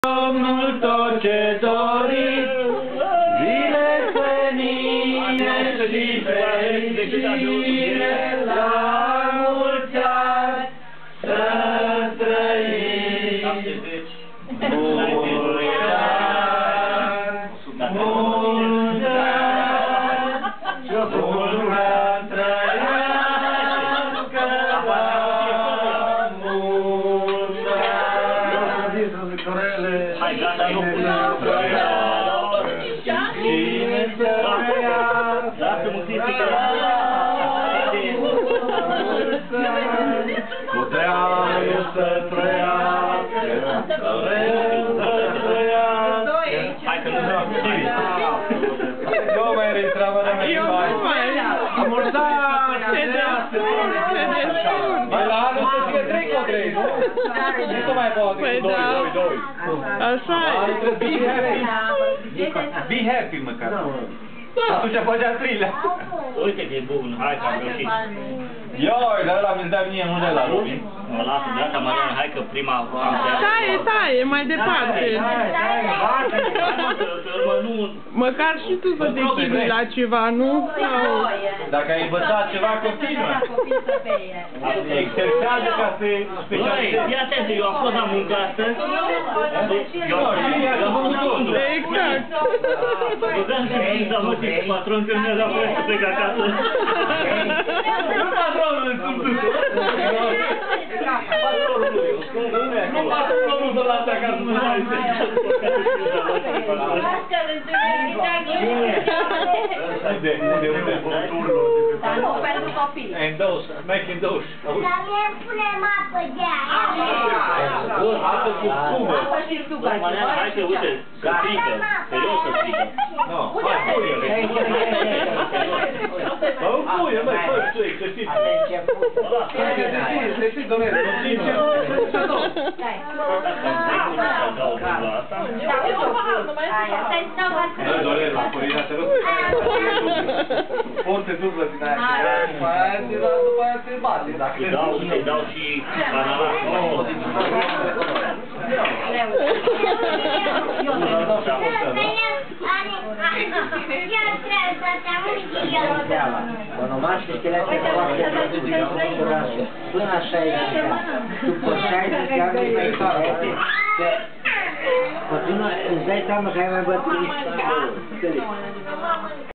Domnul tot ce doriți, zile senine și fericire, la mulți ani să trăiți. Mulți ani, mulți ani, mulți trăiască, mulți ani. Hai, gata, nu pune. Cine să trăiască, Lasă-mă critică. Cutreanu să trăiască, Călău să trăiască. Hai că nu vreau. Nu mai registrăm, mă, Eu nu mai. Mai la anul să fie 3 cu 3, nu? Nu se mai poate Păi cu 2, da. 2, 2. Așa Anul e. trebuie be happy. Be happy, măcar. Atunci face a 3-lea. Uite că e bun, hai că am reușit. Ioi, dar ăla mi-l dea mie, nu de la Robin. Mă lasă, gata, Mariana, hai că prima am Taie, mai departe. Măcar și tu să te chibui la ceva, nu? Sau... Dacă ai învățat ceva, continuă. Exersează ca să te Băi, specializezi. fii atent, eu am fost la muncă astăzi. Eu am făcut totul. Exact. Băgam să zic, dar mă zic, patron, că mi-a dat voie să plec acasă. Nu patronul îl sunt tu. Nu patronul să lase acasă să mai Unde? Dar nu pentru copii. În dos, merg în dos. Dar mie punem apă de aia. Apă cu spumă. Apă și sucă. Mariana, hai că, uite, să strică. Serios să strică. Nu, hai, puie-le. Bă, puie, măi, fă tu, să știi. Să știi, domnule, nu știi ce. Bă, Dorel, la Corina, te rog. Forte dublă din aia. După aia se bate. Îi dau și canala. Onomaște scheletul de oaște până la 60 de ani. După 60 de ani mai toate, că continuă, îți dai seama că ai mai bătrânit.